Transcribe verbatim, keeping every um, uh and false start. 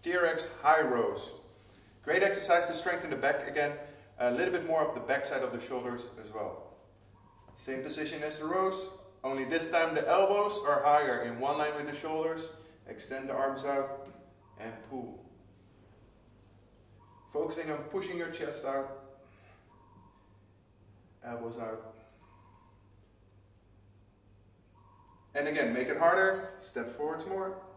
T R X high rows. Great exercise to strengthen the back again, a little bit more of the back side of the shoulders as well. Same position as the rows, only this time the elbows are higher in one line with the shoulders. Extend the arms out and pull. Focusing on pushing your chest out, elbows out. And again, make it harder, step forwards more.